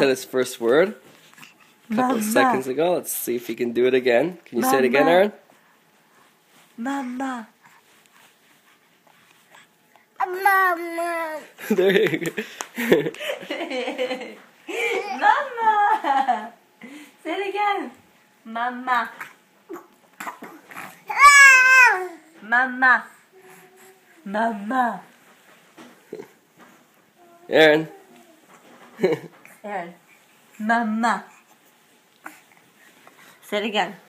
said his first word a couple of seconds ago. Let's see if he can do it again. Can you say it again, Aaron? Mama. Mama. There you go. Mama. Say it again. Mama. Mama. Mama. Aaron. Aaron. Mama. Say it again.